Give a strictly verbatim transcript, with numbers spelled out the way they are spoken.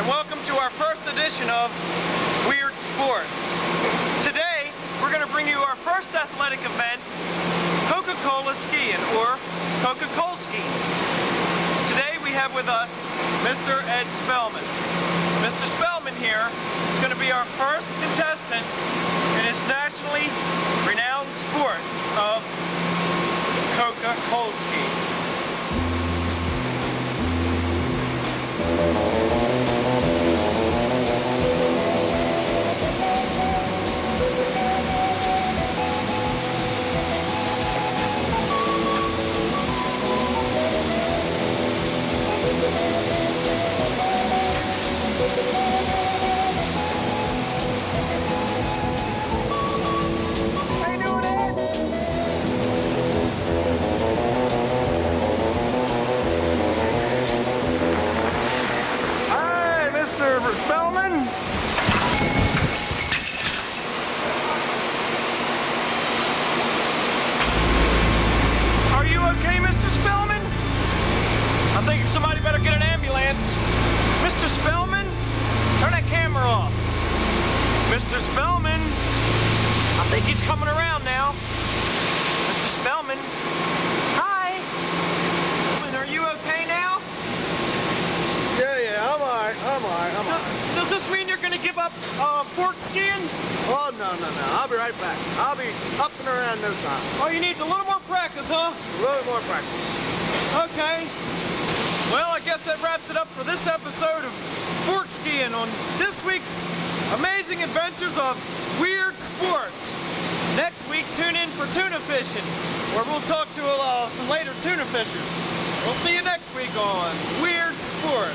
and welcome to our first edition of Weird Sports. Today, we're going to bring you our first athletic event, Coca-Cola skiing, or Coca-Cola skiing. Today we have with us Mister Ed Spellman. Mister Spellman here is going to be our first contestant in his nationally renowned sport of Coca-Cola skiing. Spellman? Are you okay, Mister Spellman? I think somebody better get an ambulance. Mister Spellman, turn that camera off. Mister Spellman, I think he's coming around now. Mister Spellman, hi. Are you okay now? Yeah, yeah, I'm alright, I'm alright, I'm alright. Does this mean you're going to give up uh, fork skiing? Oh, no, no, no, I'll be right back. I'll be up and around no time. Oh, you need a little more practice, huh? A little more practice. Okay. Well, I guess that wraps it up for this episode of fork skiing on this week's amazing adventures of Weird Sports. Next week, tune in for tuna fishing, where we'll talk to uh, some later tuna fishers. We'll see you next week on Weird Sports.